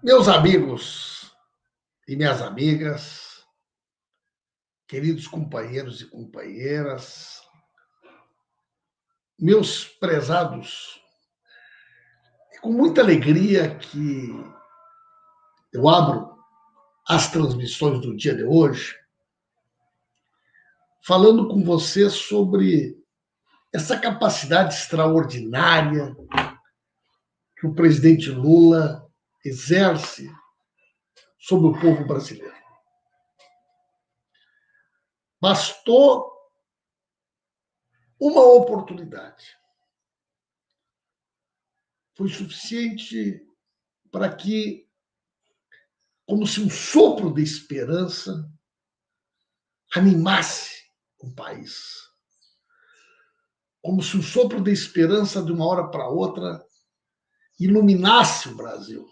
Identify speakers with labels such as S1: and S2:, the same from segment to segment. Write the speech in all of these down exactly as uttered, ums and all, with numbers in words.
S1: Meus amigos e minhas amigas, queridos companheiros e companheiras, meus prezados, é com muita alegria que eu abro as transmissões do dia de hoje, falando com você sobre essa capacidade extraordinária que o presidente Lula exerce sobre o povo brasileiro. Bastou uma oportunidade. Foi suficiente para que, como se um sopro de esperança, animasse o país. Como se um sopro de esperança, de uma hora para outra, iluminasse o Brasil.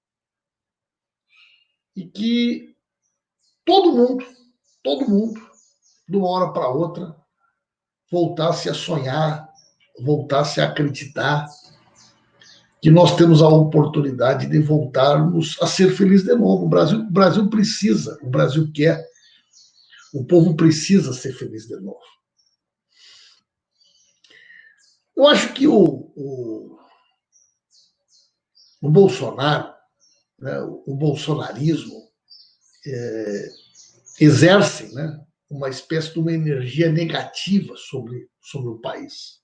S1: E que todo mundo, todo mundo, de uma hora para outra, voltasse a sonhar, voltasse a acreditar que nós temos a oportunidade de voltarmos a ser felizes de novo. O Brasil, o Brasil precisa, o Brasil quer, o povo precisa ser feliz de novo. Eu acho que o, o, o Bolsonaro, né, o bolsonarismo, é, exerce, né, uma espécie de uma energia negativa sobre, sobre o país.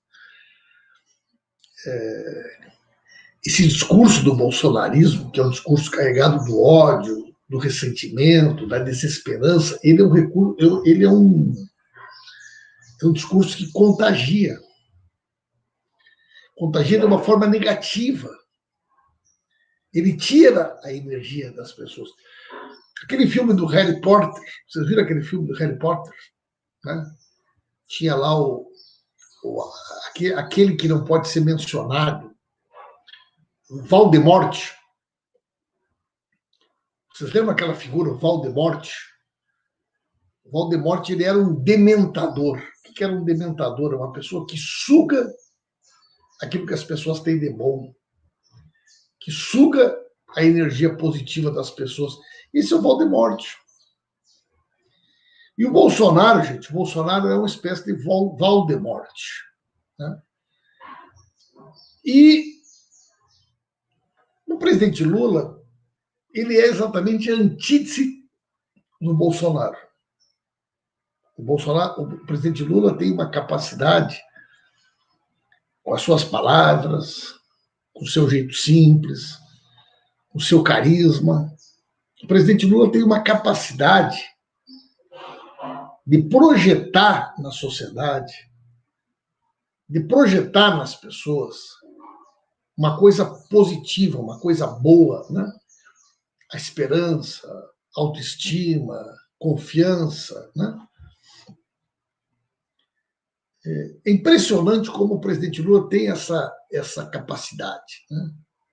S1: É, esse discurso do bolsonarismo, que é um discurso carregado do ódio, do ressentimento, da desesperança, ele é um recurso, ele é um, é um discurso que contagia. Contagia de uma forma negativa. Ele tira a energia das pessoas. Aquele filme do Harry Potter, vocês viram aquele filme do Harry Potter? Né? Tinha lá o, o, aquele que não pode ser mencionado, o Voldemort. Vocês lembram aquela figura, o Voldemort? O Voldemort, ele era um dementador. O que era um dementador? É uma pessoa que suga aquilo que as pessoas têm de bom, que suga a energia positiva das pessoas. Esse é o Voldemort. E o Bolsonaro, gente, o Bolsonaro é uma espécie de Voldemort. Né? E o presidente Lula, ele é exatamente a antítese do Bolsonaro. O Bolsonaro, o presidente Lula tem uma capacidade, com as suas palavras, com o seu jeito simples, com o seu carisma. O presidente Lula tem uma capacidade de projetar na sociedade, de projetar nas pessoas uma coisa positiva, uma coisa boa, né? A esperança, autoestima, confiança, né? É impressionante como o presidente Lula tem essa, essa capacidade. Né?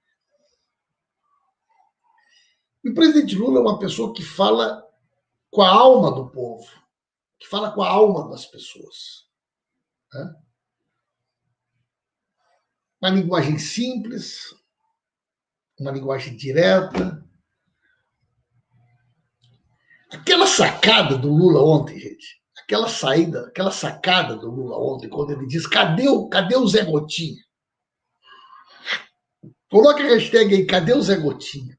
S1: E o presidente Lula é uma pessoa que fala com a alma do povo, que fala com a alma das pessoas. Né? Uma linguagem simples, uma linguagem direta. Aquela sacada do Lula ontem, gente, aquela saída, aquela sacada do Lula ontem, quando ele diz, cadê o, cadê o Zé Gotinha? Coloca a hashtag aí, cadê o Zé Gotinha?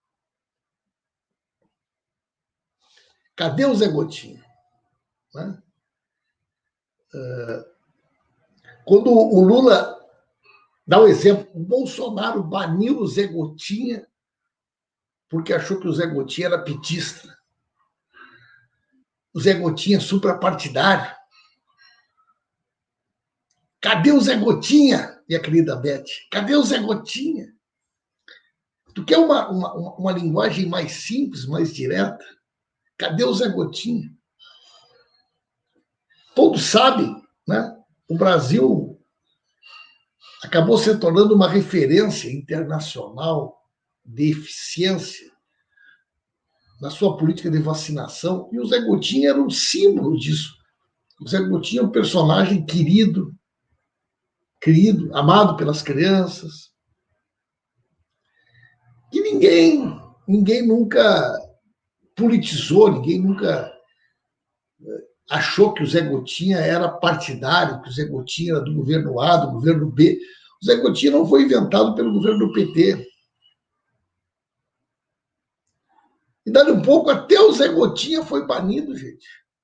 S1: Cadê o Zé Gotinha? Né? Quando o Lula dá o exemplo, o Bolsonaro baniu o Zé Gotinha porque achou que o Zé Gotinha era petista. O Zé Gotinha é suprapartidário. Cadê o Zé Gotinha, minha querida Beth? Cadê o Zé Gotinha? Tu quer uma, uma, uma linguagem mais simples, mais direta? Cadê o Zé Gotinha? Todos sabem, né? O Brasil acabou se tornando uma referência internacional de eficiência na sua política de vacinação, e o Zé Gotinha era um símbolo disso. O Zé Gotinha é um personagem querido, querido, amado pelas crianças, que ninguém, ninguém nunca politizou, ninguém nunca achou que o Zé Gotinha era partidário, que o Zé Gotinha era do governo A, do governo B. O Zé Gotinha não foi inventado pelo governo do P T. E dali um pouco, até o Zé Gotinha foi banido, gente.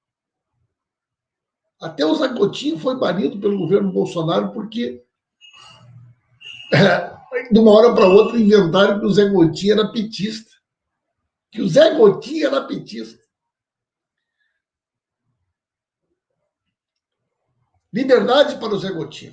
S1: Até o Zé Gotinha foi banido pelo governo Bolsonaro porque, de uma hora para outra, inventaram que o Zé Gotinha era petista. Que o Zé Gotinha era petista. Liberdade para o Zé Gotinha.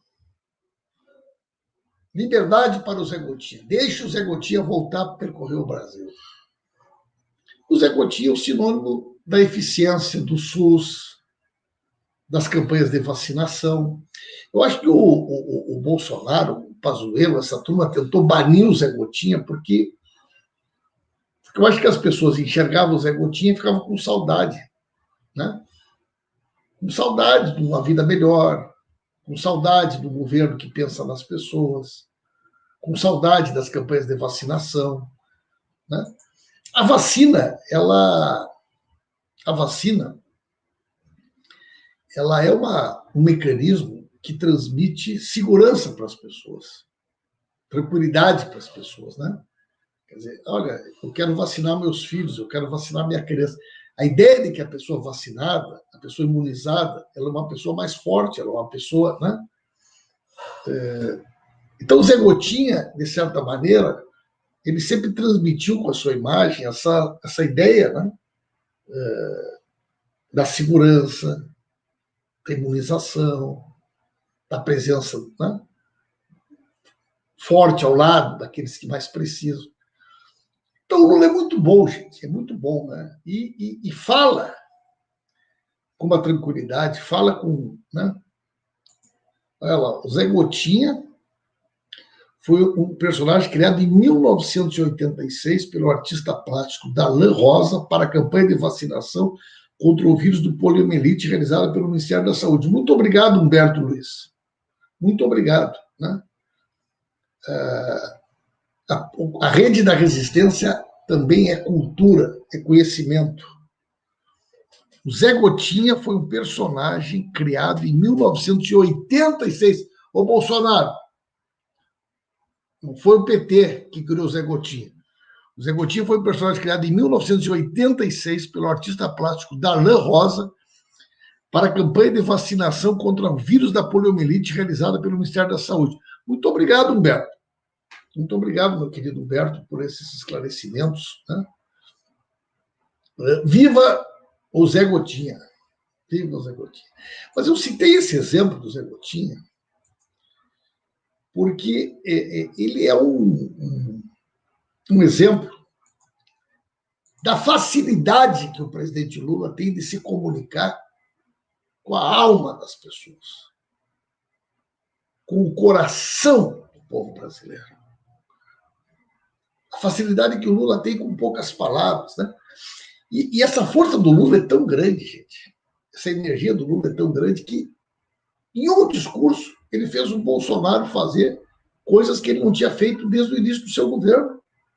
S1: Liberdade para o Zé Gotinha. Deixe o Zé Gotinha voltar a percorrer o Brasil. O Zé Gotinha é o sinônimo da eficiência do SUS, das campanhas de vacinação. Eu acho que o, o, o Bolsonaro, o Pazuello, essa turma tentou banir o Zé Gotinha porque, porque eu acho que as pessoas enxergavam o Zé Gotinha e ficavam com saudade, né? Com saudade de uma vida melhor, com saudade do governo que pensa nas pessoas, com saudade das campanhas de vacinação, né? A vacina, ela, a vacina, ela é uma, um mecanismo que transmite segurança para as pessoas, tranquilidade para as pessoas, né? Quer dizer, olha, eu quero vacinar meus filhos, eu quero vacinar minha criança. A ideia de que a pessoa vacinada, a pessoa imunizada, ela é uma pessoa mais forte, ela é uma pessoa, né? É... Então, o Zé Gotinha, de certa maneira, ele sempre transmitiu com a sua imagem essa, essa ideia, né? É... da segurança, da imunização, da presença, né? forte ao lado daqueles que mais precisam. Então, o Lula é muito bom, gente, é muito bom, né? E, e, e fala com uma tranquilidade, fala com, né? Olha lá, o Zé Gotinha foi um personagem criado em mil novecentos e oitenta e seis pelo artista plástico Darlan Rosa para a campanha de vacinação contra o vírus do poliomielite realizada pelo Ministério da Saúde. Muito obrigado, Humberto Luiz. Muito obrigado, né? A, a rede da resistência também é cultura, é conhecimento. O Zé Gotinha foi um personagem criado em mil novecentos e oitenta e seis. Ô, Bolsonaro, não foi o P T que criou o Zé Gotinha. O Zé Gotinha foi um personagem criado em mil novecentos e oitenta e seis pelo artista plástico Darlan Rosa para a campanha de vacinação contra o vírus da poliomielite realizada pelo Ministério da Saúde. Muito obrigado, Humberto. Muito obrigado, meu querido Humberto, por esses esclarecimentos, né? Viva o Zé Gotinha. Viva o Zé Gotinha. Mas eu citei esse exemplo do Zé Gotinha porque ele é um, um, um exemplo da facilidade que o presidente Lula tem de se comunicar com a alma das pessoas, com o coração do povo brasileiro. A facilidade que o Lula tem com poucas palavras, né? E, e essa força do Lula é tão grande, gente. Essa energia do Lula é tão grande que, em um discurso, ele fez o Bolsonaro fazer coisas que ele não tinha feito desde o início do seu governo.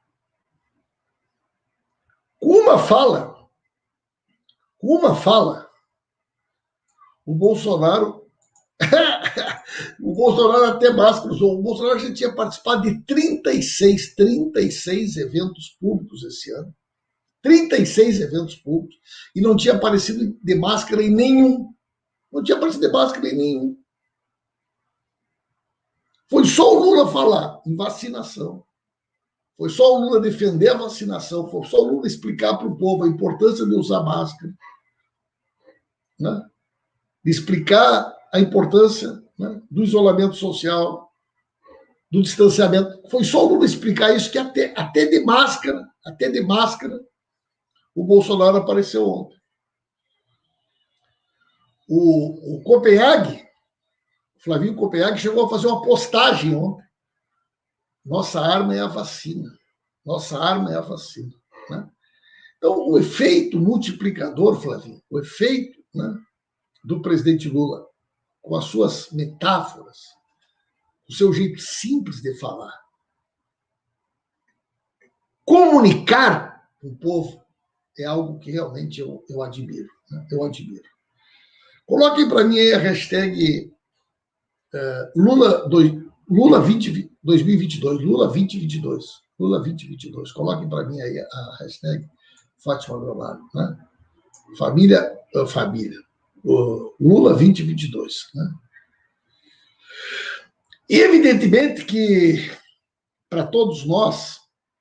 S1: Com uma fala, com uma fala, o Bolsonaro o Bolsonaro até máscara usou. O Bolsonaro já tinha participado de trinta e seis, trinta e seis eventos públicos esse ano. trinta e seis eventos públicos. E não tinha aparecido de máscara em nenhum. Não tinha aparecido de máscara em nenhum. Foi só o Lula falar em vacinação. Foi só o Lula defender a vacinação. Foi só o Lula explicar para o povo a importância de usar máscara. Né? De explicar a importância, né, do isolamento social, do distanciamento. Foi só o Lula explicar isso que até, até de máscara, até de máscara, o Bolsonaro apareceu ontem. O, o Copenhague, o Flavinho Copenhague, chegou a fazer uma postagem ontem. Nossa arma é a vacina. Nossa arma é a vacina. Né? Então, o efeito multiplicador, Flavinho, o efeito, né, do presidente Lula, com as suas metáforas, o seu jeito simples de falar, comunicar com o povo é algo que realmente eu, eu admiro. Né? Eu admiro. Coloquem para mim aí a hashtag uh, Lula, dois, Lula vinte, dois mil e vinte e dois. Lula vinte e vinte e dois. Lula vinte e vinte e dois. Coloquem para mim aí a hashtag Fátima Leonardo. Né? Família, uh, família. Uh, Lula vinte e vinte e dois. Né? E evidentemente que, para todos nós,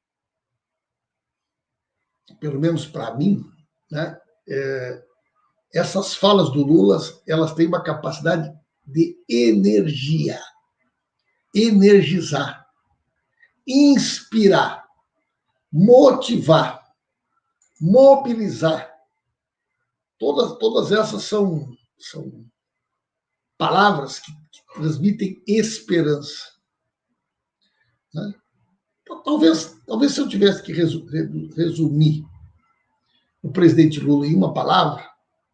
S1: pelo menos para mim, né, é, essas falas do Lula, elas têm uma capacidade de energia, energizar, inspirar, motivar, mobilizar. Todas, todas essas são, são palavras que, que transmitem esperança. Né? Talvez, talvez se eu tivesse que resumir o presidente Lula em uma palavra,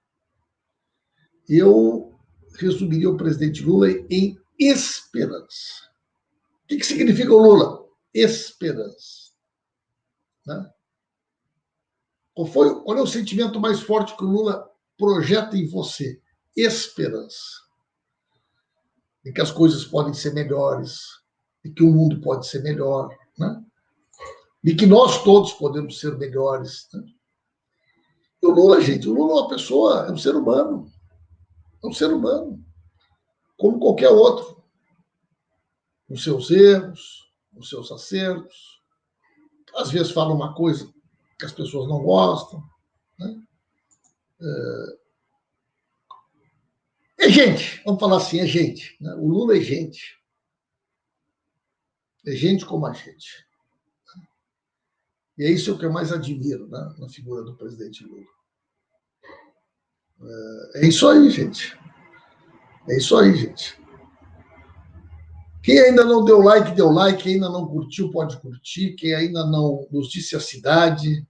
S1: eu resumiria o presidente Lula em esperança. O que, que significa o Lula? Esperança. Né? Qual, foi, qual é o sentimento mais forte que o Lula projeta em você? Esperança. De que as coisas podem ser melhores, de que o mundo pode ser melhor, né? De que nós todos podemos ser melhores. Né? E o Lula, gente, o Lula é uma pessoa, é um ser humano. É um ser humano, como qualquer outro, com seus erros, com seus acertos. Às vezes fala uma coisa que as pessoas não gostam. Né? É gente, vamos falar assim, é gente. Né? O Lula é gente. É gente como a gente. E é isso que eu mais admiro, né, na figura do presidente Lula. É isso aí, gente. É isso aí, gente. Quem ainda não deu like, deu like. Quem ainda não curtiu, pode curtir. Quem ainda não nos disse a cidade,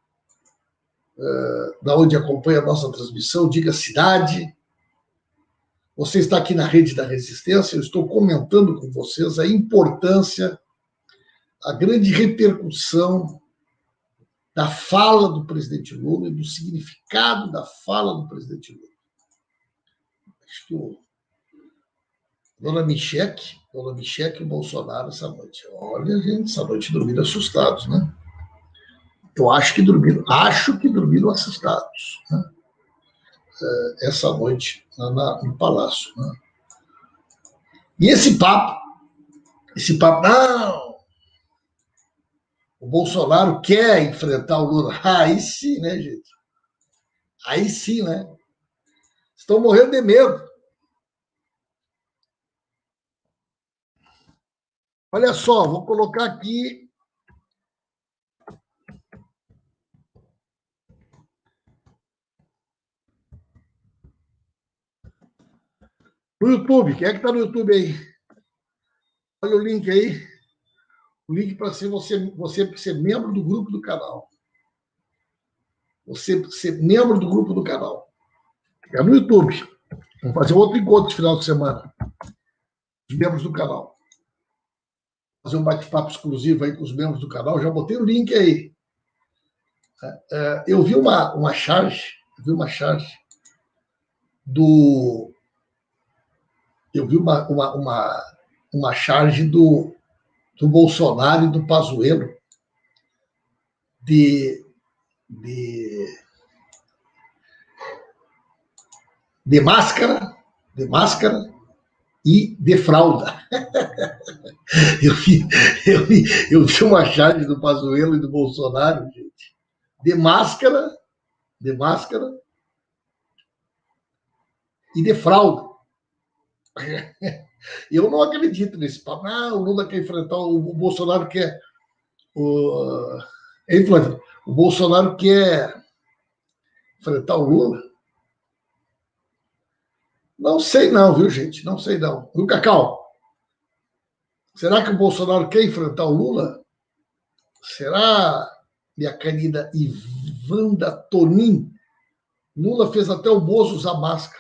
S1: uh, da onde acompanha a nossa transmissão, diga a cidade. Você está aqui na Rede da Resistência. Eu estou comentando com vocês a importância, a grande repercussão da fala do presidente Lula e do significado da fala do presidente Lula. Estou... Dona Micheque, Dona Micheque e o Bolsonaro essa noite. Olha, gente, essa noite dormiram assustados, né? Eu acho que dormiram, acho que dormiram assustados, né? Essa noite lá na, no Palácio. Né? E esse papo, esse papo, não, o Bolsonaro quer enfrentar o Lula. Aí sim, né, gente? Aí sim, né? Estão morrendo de medo. Olha só, vou colocar aqui. No YouTube. Quem é que está no YouTube aí? Olha o link aí. O link para ser você, você ser membro do grupo do canal. Você ser membro do grupo do canal. É no YouTube. Vamos fazer outro encontro de final de semana. Os membros do canal. Fazer um bate-papo exclusivo aí com os membros do canal. Já botei o link aí. Eu vi uma, uma charge, eu vi uma charge do... Eu vi uma, uma, uma, uma charge do, do Bolsonaro e do Pazuello de, de, de máscara, de máscara e de fralda. Eu vi, eu vi, eu vi uma charge do Pazuello e do Bolsonaro, gente, de máscara, de máscara e de fralda. Eu não acredito nesse papo. Ah, o Lula quer enfrentar o, o Bolsonaro quer. O, o Bolsonaro quer enfrentar o Lula? Não sei não, viu, gente? Não sei não. Viu, Cacau? Será que o Bolsonaro quer enfrentar o Lula? Será, minha querida Ivanda Tonin? Lula fez até o Bozo usar máscara.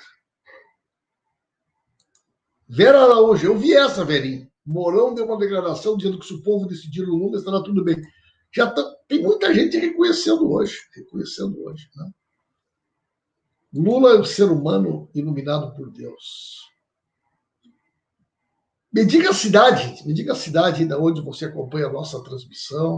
S1: Vera Araújo, eu vi essa, Verinha. Mourão deu uma declaração dizendo que se o povo decidir o Lula, estará tudo bem. Já tá, tem muita gente reconhecendo hoje, reconhecendo hoje, né? Lula é um ser humano iluminado por Deus. Me diga a cidade, me diga a cidade da onde você acompanha a nossa transmissão.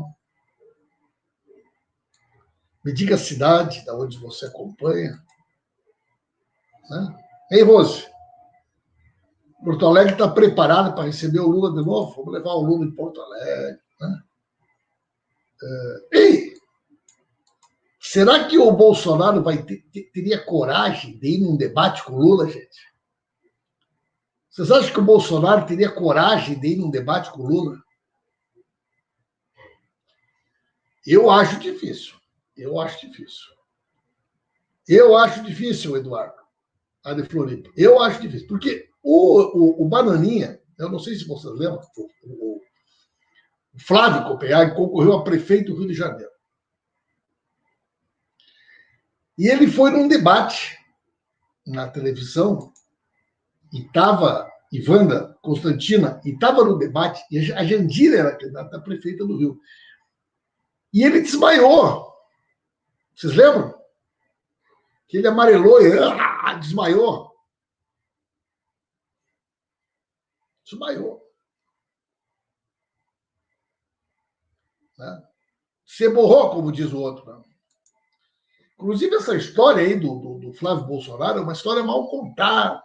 S1: Me diga a cidade da onde você acompanha. Né? Ei, Rose, Porto Alegre está preparado para receber o Lula de novo? Vamos levar o Lula em Porto Alegre. Né? É, ei, será que o Bolsonaro vai ter, teria coragem de ir num debate com o Lula, gente? Vocês acham que o Bolsonaro teria coragem de ir num debate com o Lula? Eu acho difícil. Eu acho difícil. Eu acho difícil, Eduardo. A de Floripa. Eu acho difícil. Porque o, o, o Bananinha, eu não sei se vocês lembram, o, o Flávio Copenhague concorreu a prefeito do Rio de Janeiro. E ele foi num debate na televisão e estava Ivanda Constantina, e estava no debate, e a Jandira era candidata a prefeita do Rio. E ele desmaiou. Vocês lembram? Que ele amarelou e ah, desmaiou. Desmaiou. Né? Se borrou, como diz o outro. Né? Inclusive, essa história aí do, do, do Flávio Bolsonaro é uma história mal contada.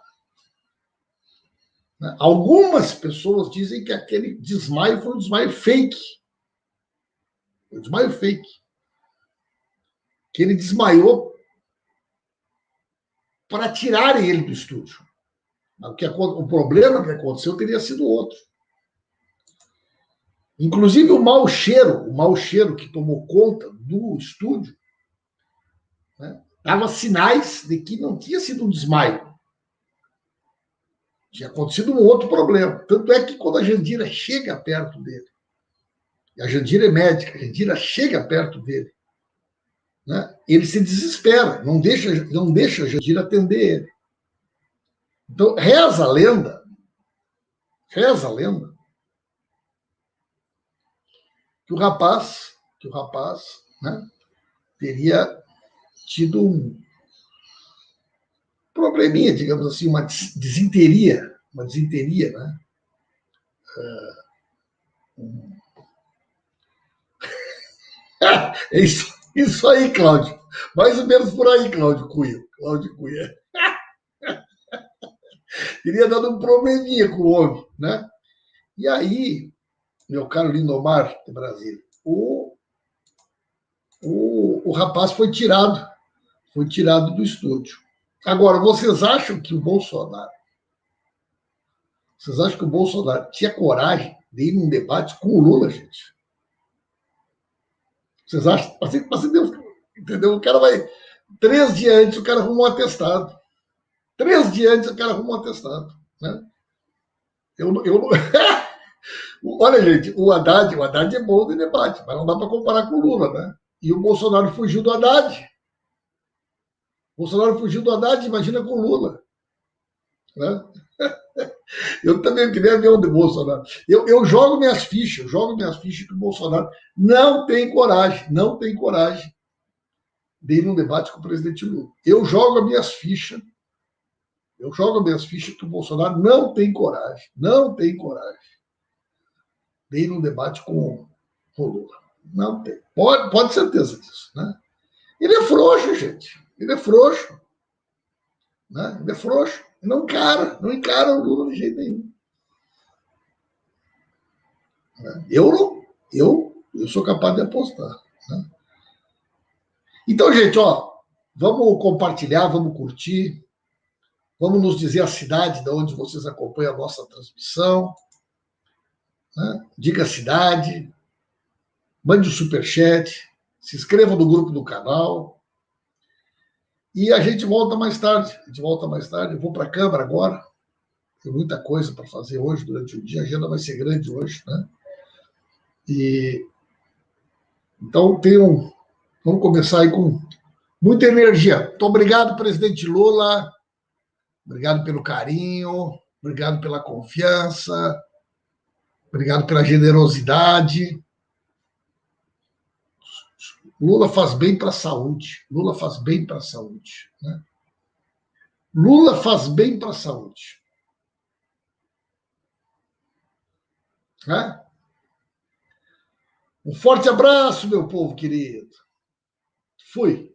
S1: Né? Algumas pessoas dizem que aquele desmaio foi um desmaio fake. Foi um desmaio fake. Que ele desmaiou para tirarem ele do estúdio. O, que, o problema que aconteceu teria sido outro. Inclusive o mau cheiro, o mau cheiro que tomou conta do estúdio, né, dava sinais de que não tinha sido um desmaio. Tinha acontecido um outro problema. Tanto é que quando a Jandira chega perto dele, e a Jandira é médica, a Jandira chega perto dele, né, ele se desespera, não deixa, não deixa a Jandira atender ele. Então, reza a lenda, reza a lenda, que o rapaz, que o rapaz, né, teria tido um probleminha, digamos assim, uma desinteria, uma desinteria, né? É isso, isso aí, Cláudio. Mais ou menos por aí, Cláudio Cunha. Cláudio Cunha. Teria dado um probleminha com o homem, né? E aí, meu caro Lindomar de Brasília, o, o, o rapaz foi tirado, foi tirado do estúdio. Agora, vocês acham que o Bolsonaro, vocês acham que o Bolsonaro tinha coragem de ir num debate com o Lula, gente? Vocês acham? Assim, assim, entendeu? O cara vai. Três dias antes, o cara arruma um atestado. Três dias antes, o cara arruma um atestado. Né? Eu, eu, olha, gente, o Haddad, o Haddad é bom de debate, mas não dá para comparar com o Lula, né? E o Bolsonaro fugiu do Haddad. O Bolsonaro fugiu do Haddad, imagina com o Lula. Né? Eu também queria ver o de Bolsonaro. Eu, eu jogo minhas fichas, eu jogo minhas fichas que o Bolsonaro não tem coragem, não tem coragem de ir num debate com o presidente Lula. Eu jogo as minhas fichas, eu jogo as minhas fichas que o Bolsonaro não tem coragem, não tem coragem de ir num debate com o Lula. Não tem. Pode, pode ter certeza disso. Né? Ele é frouxo, gente. Ele é frouxo. Né? Ele é frouxo. Ele não encara, não encara o Lula de jeito nenhum. Eu não, eu, eu sou capaz de apostar. Né? Então, gente, ó, vamos compartilhar, vamos curtir, vamos nos dizer a cidade de onde vocês acompanham a nossa transmissão. Né? Diga a cidade, mande o um superchat, se inscreva no grupo do canal. E a gente volta mais tarde. A gente volta mais tarde. Eu vou para a Câmara agora. Tem muita coisa para fazer hoje, durante o dia. A agenda vai ser grande hoje, né? E então tenham, vamos começar aí com muita energia. Muito obrigado, presidente Lula. Obrigado pelo carinho. Obrigado pela confiança. Obrigado pela generosidade. Lula faz bem para a saúde. Lula faz bem para a saúde. Né? Lula faz bem para a saúde. Né? Um forte abraço, meu povo querido. Fui.